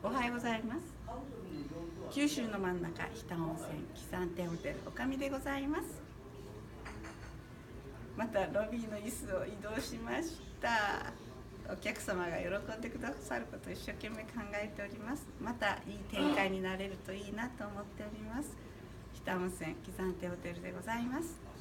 おはようございます。九州の真ん中、日田温泉喜山亭ホテル女将でございます。またロビーの椅子を移動しました。お客様が喜んでくださることを一生懸命考えております。またいい展開になれるといいなと思っております。日田温泉喜山亭ホテルでございます。